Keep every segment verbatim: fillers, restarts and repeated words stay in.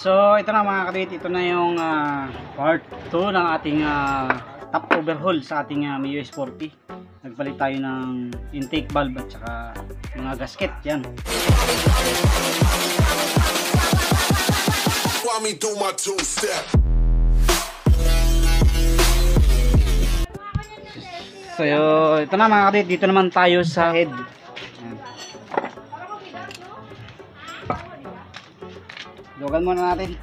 So ito na mga kaduit, ito na yung uh, part two ng ating uh, top overhaul sa ating uh, M I U S forty. Nagpalit tayo ng intake valve at saka mga gasket yan. So ito na mga kaduit, dito naman tayo sa head. Lugan muna natin.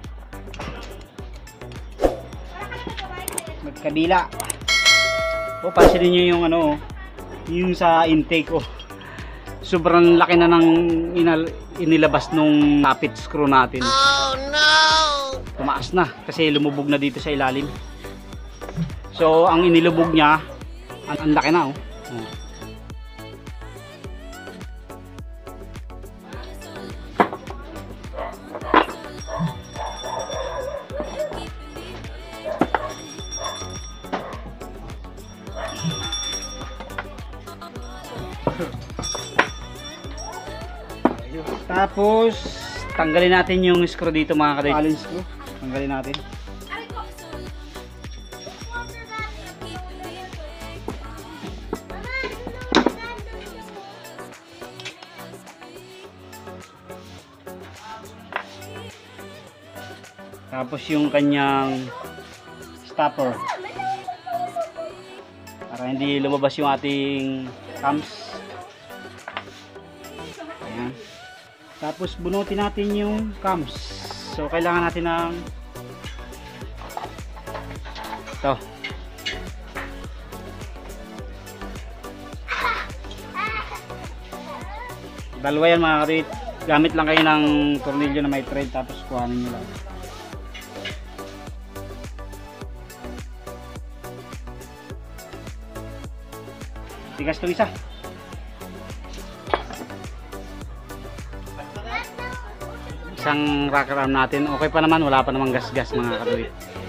Magkabila. O, pansinin nyo yung ano, yung sa intake ko. Oh. Sobrang laki na ng inal, inilabas nung napit screw natin. Oh no! Tumaas na kasi lumubog na dito sa ilalim. So, ang inilubog niya, ang, ang laki na oh. Oh. Tapos tanggalin natin yung screw dito mga kadoy. Allen screw. Tanggalin natin. Tapos yung kanyang stopper. Para hindi lumabas yung ating cams. Ayan. Tapos bunutin natin yung cams. So kailangan natin ng ito. Dalawa yan mga karit. Gamit lang kayo ng tornilyo na may thread tapos kuhanin nyo lang. Tigas to isa. Isang rocker arm natin. Okay pa naman, wala pa namang gas-gas mga kaduit.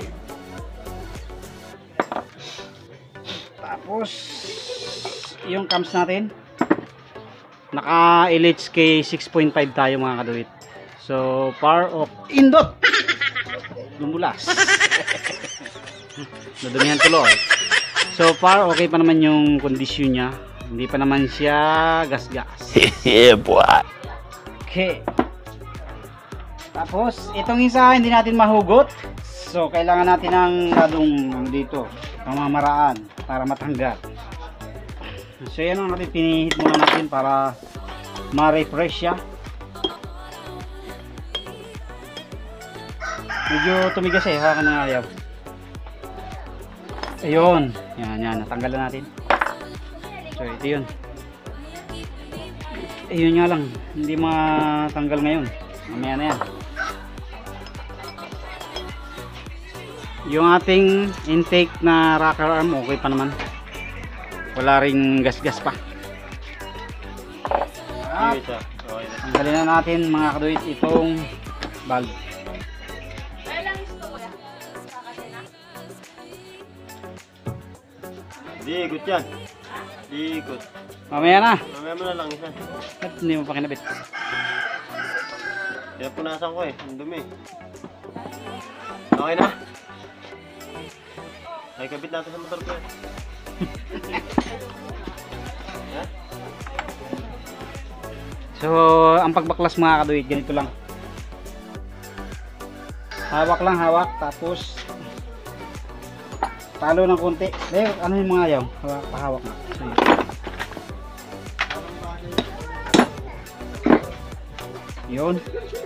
Tapos yung cams natin naka L H K six point five tayo mga kaduit. So power off. Indot! Lumulas. Nadumihan tuloy. So far okay pa naman yung kondisyon niya. Hindi pa naman siya gas-gas. Yeah boy. Okay. Tapos, itong isa hindi natin mahugot. So, kailangan natin ng ladong dito, pamamaraan para matanggal. So, yan ang natin pinihit muna natin para ma-refresh siya. Medyo tumigas eh, hawakan na ayaw. Ayun, yan, yan, natanggal na natin. So, ito yun. Ayun nga lang, hindi matanggal ngayon. Mamaya na yan. Yung ating intake na rocker arm okay pa naman, wala ring gas-gas pa. At tanggalin na natin mga kaduit itong valve. Di ikot yan. Di ikot. Mamaya na. Mamaya mo na lang isa. At hindi mo pa kinabit. Kaya punasan ko eh, ang dumi. Okay na? Ay, kabit natin sa motor ko eh. So, ang pagbaklas mga kaduit, ganito lang. Hawak lang, hawak. Tapos, talo ng konti. Eh, ano yung mga ayaw? Hawak, pahawak na. So, yun.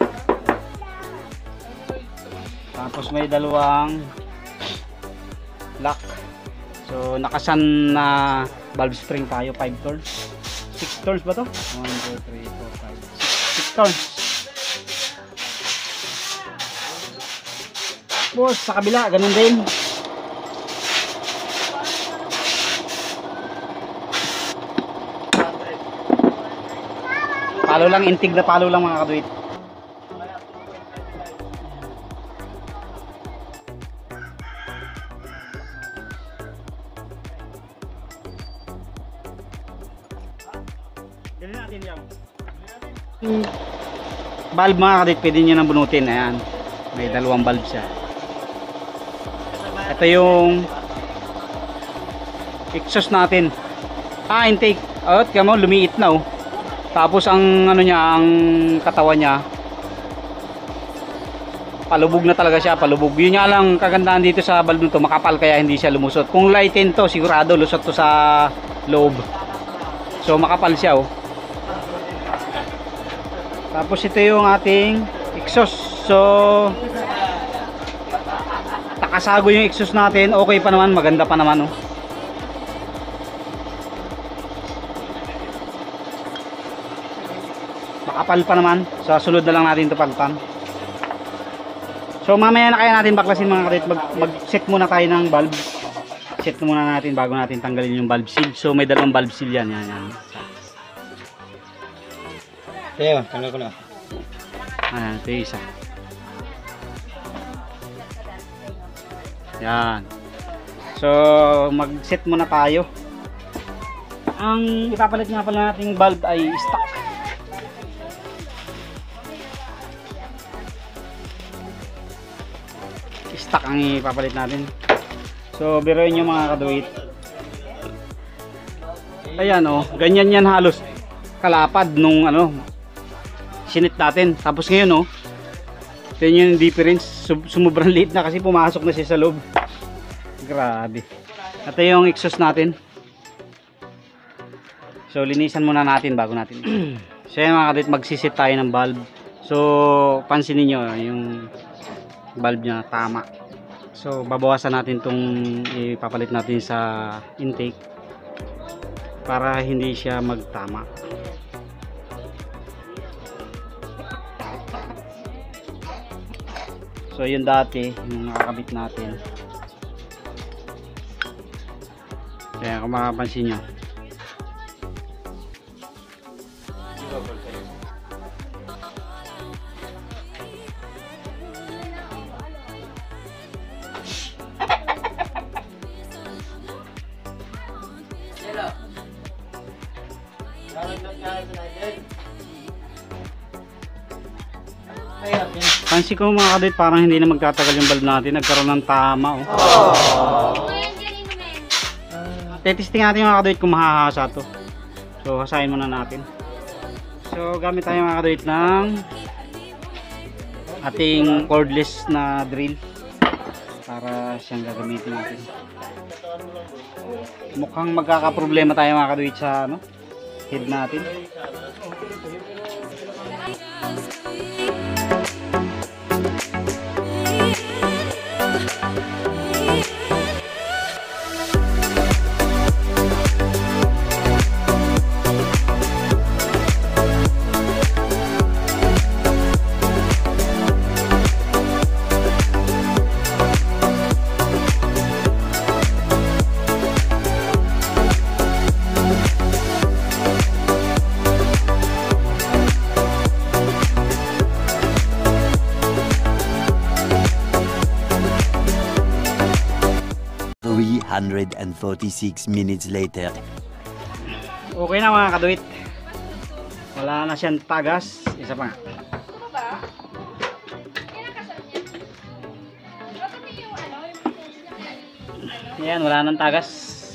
Tapos may dalawang lock. So nakasan na valve spring tayo, five turns. six turns ba to? one, two, three, four, five, six turns. Tapos sa kabila, ganun din. Palo lang, intig na palo lang mga kaduit. Valve mga kadit, pwede nyo nang bunutin. Ayan. May dalawang valve siya. Ito yung exhaust natin. Ah, intake. Oh, kaya mo lumiit na oh. Tapos ang ano niya, ang katawan niya palubog na talaga siya, palubog. Yun nga lang kagandahan dito sa valve nito, makapal kaya hindi siya lumusot. Kung lighten to, sigurado lusot to sa loob. So makapal siya oh. Tapos ito yung ating exhaust. So nakasago yung exhaust natin, okay pa naman, maganda pa naman oh. Makapal pa naman. So sunod na lang natin ito palitan. So mamaya na kaya natin baklasin mga kadit. Mag, mag set muna tayo ng valve. Set muna natin bago natin tanggalin yung valve seal. So may dalawang valve seal yan. Yan, yan. Tayo, tanggal ko na. Ayan, ito yung isa. Yan. So mag set muna tayo. Ang ipapalit nga pala nating valve ay stock. Stock ang ipapalit natin. So biruin nyo mga kaduit. Ayan oh, ganyan yan halos kalapad nung ano sinit natin. Tapos ngayon oh, ito yung difference. Sumubrang liit na kasi pumasok na siya sa loob. Grabe. Ito yung exhaust natin. So linisan muna natin bago natin. So yan mga kaduit, magsisit tayo ng valve. So pansinin nyo yung valve niya tama. So babawasan natin tong ipapalit natin sa intake para hindi siya magtama. So yun dati yung nakakabit natin. Kaya kung makapansin nyo, pansin ko mga kadit, parang hindi na magtatagal yung valve natin. Nagkaroon ng tama oh. Tetesting natin mga kadit kung mahahasa to. So hasain muna natin. So gamit tayo mga kadit ng ating cordless na drill para siyang gagamitin natin. Mukhang magkakaproblema tayo mga kadit sa ano, head natin. three hundred forty-six minutes later. Okay na mga kaduit. Wala na siyang tagas. Isa pa nga. Ayan, wala nang tagas.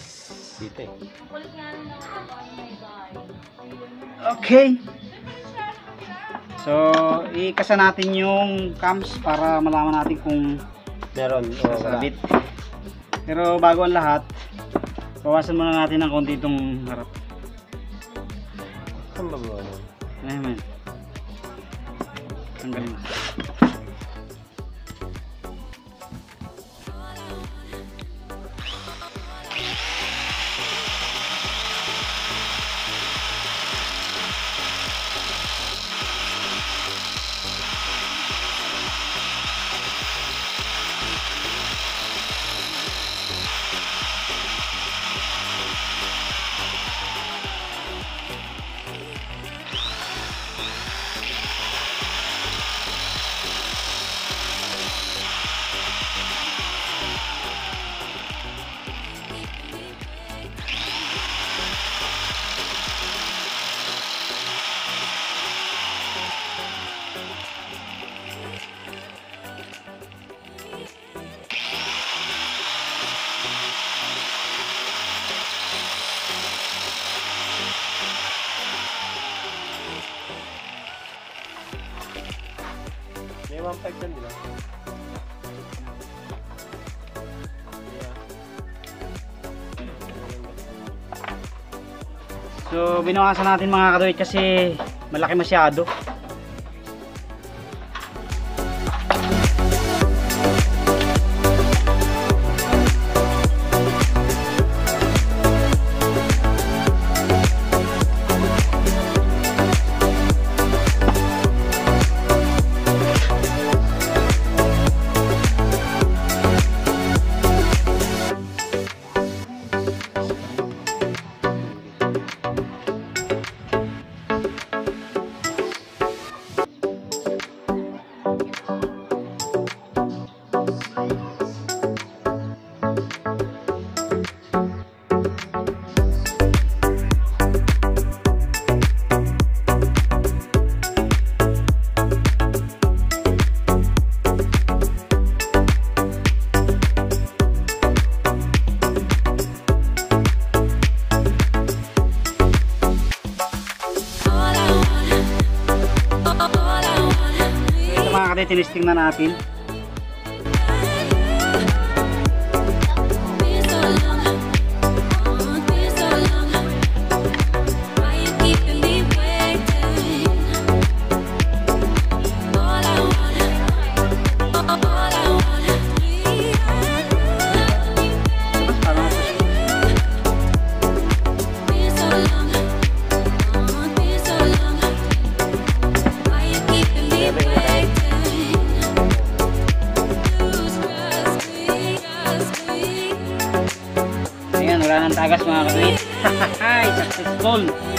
Okay. So, ikasa natin yung cams para malaman natin kung Meron. Oh, sasabit. Pero bago ang lahat, bawasan muna natin ng konti itong harap. Saan ba mo? Ayan man. Tanggalin mo. May one five dyan, di ba? So binawasan natin mga kaduit kasi malaki masyado. Tinisting na natin. Wala ng tagas mga kaduit. Hahay, successful.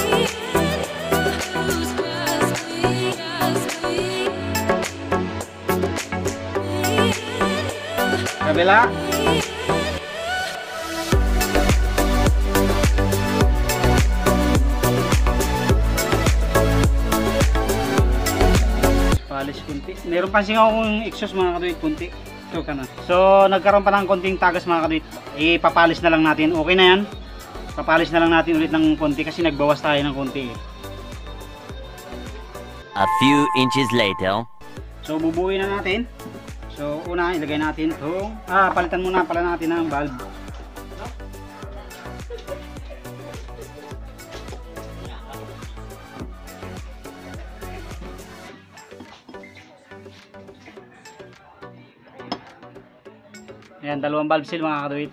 Kabila. Palis kunti. Meron pansing akong exhaust mga kaduit kunti. Ka na. So nagkaroon pa ng konting tagas mga kaduit, ipapalis na lang natin. Okay na yan, papalis na lang natin ulit ng konti kasi nagbawas tayo ng konti. A few inches later. So bubuuin na natin. So una ilagay natin itong ah, palitan muna pala natin ng valve. Ayan, dalawang valve seal mga kaduit.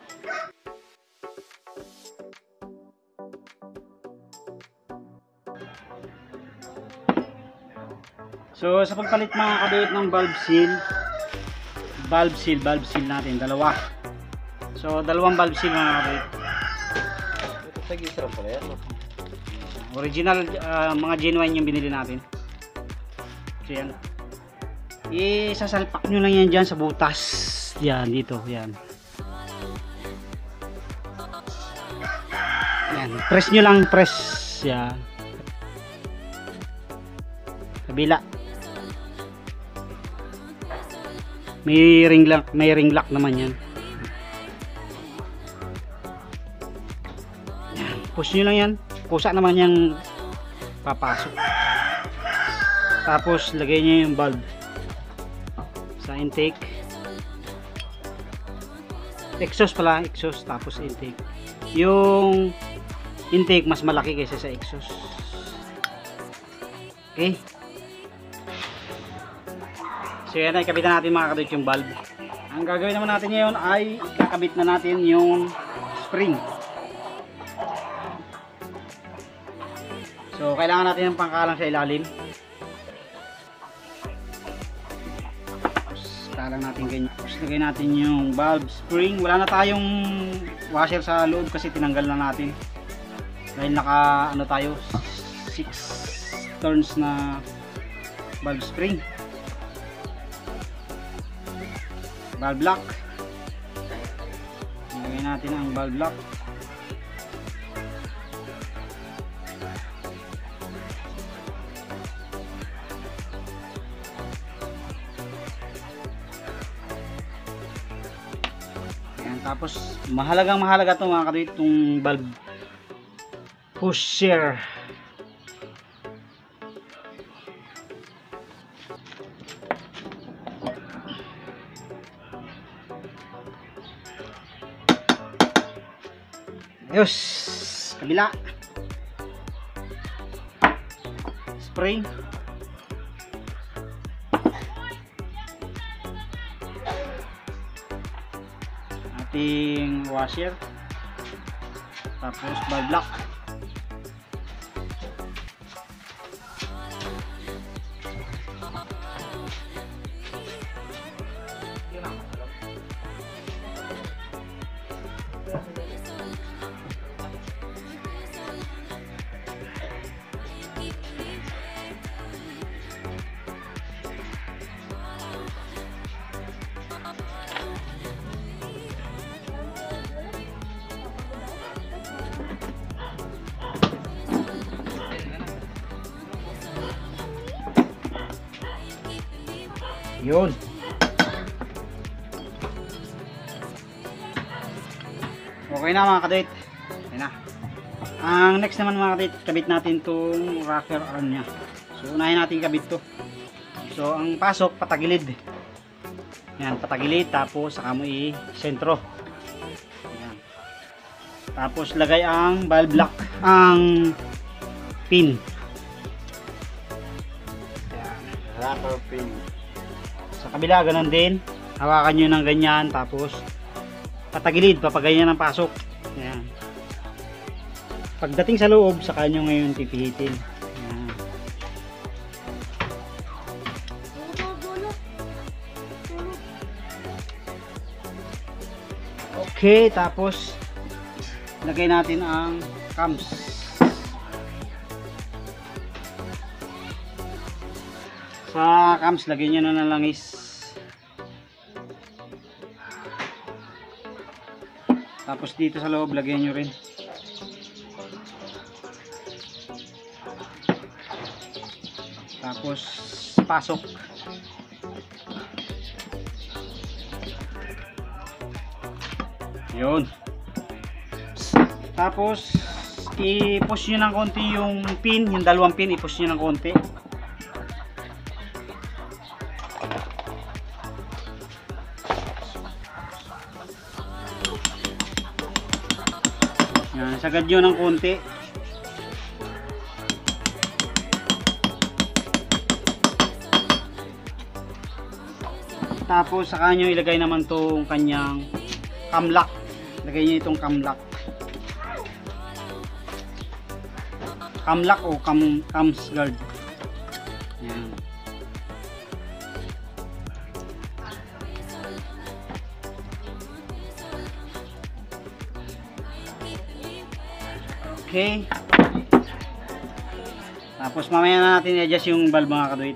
So sa pagpalit mga kaduit ng valve seal, valve seal, valve seal natin, dalawa. So dalawang valve seal mga kaduit. Ito tag-isa pala yan. Original, uh, mga genuine yung binili natin. So yan. Isasalpak nyo lang yan dyan sa butas. Yan, dito, yan. Yan, press nyo lang, press. Yan. Kabila. May ring lock, may ring lock naman yan. Yan, push nyo lang yan. Pusa naman yung papasok. Tapos, lagay nyo yung valve sa intake. Exhaust pala, exhaust tapos intake. Yung intake mas malaki kaysa sa exhaust. Okay. So yan ay kabitan natin mga kaduit yung valve. Ang gagawin naman natin ngayon ay kakabit na natin yung spring. So kailangan natin ng pangkalang sa ilalim. Lang natin ganyan. Tapos lagay natin yung valve spring. Wala na tayong washer sa loob kasi tinanggal na natin. Dahil naka ano tayo six turns na valve spring. Valve lock. Lagay natin ang valve lock. Tapos mahalagang mahalaga ito mga kaduit, itong valve pusher. Ayos, kabila. Spray. Ating washer. Tapos valve lock. Yun. Okay na mga kadit. Ayan na. Ang next naman mga kadit, kabit natin tong rocker arm nya. So unahin natin kabit to. So ang pasok patagilid. Yan, patagilid tapos saka mo i-sentro. Yan. Tapos lagay ang valve lock, ang pin. Rocker pin. Sa kabila ganun din, hawakan nyo ng ganyan tapos patagilid, papaganyan ang pasok. Ayan. Pagdating sa loob, saka nyo ngayon pipihitin. Ayan. Okay, tapos lagay natin ang cams. Sa cams, lagyan nyo na ng langis. Tapos dito sa loob, lagyan nyo rin. Tapos pasok. Yun. Tapos i-push nyo ng konti yung pin, yung dalawang pin, i-push nyo ng konti. Yan, sagad nyo ng konti. Tapos saka nyo ilagay naman tong kanyang cam lock. Lagay nyo itong cam lock. Cam lock o cam, cams guard. Yan. Okay. Tapos mamaya na natin i-adjust yung valve mga kaduit.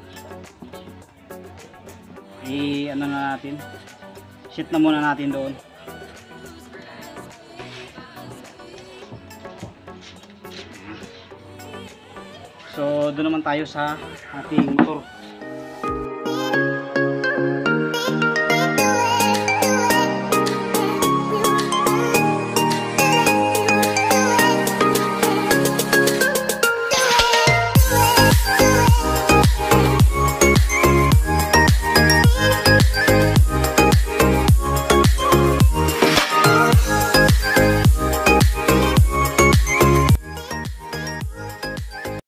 I ano na natin. Set na muna natin doon. So doon naman tayo sa ating motor.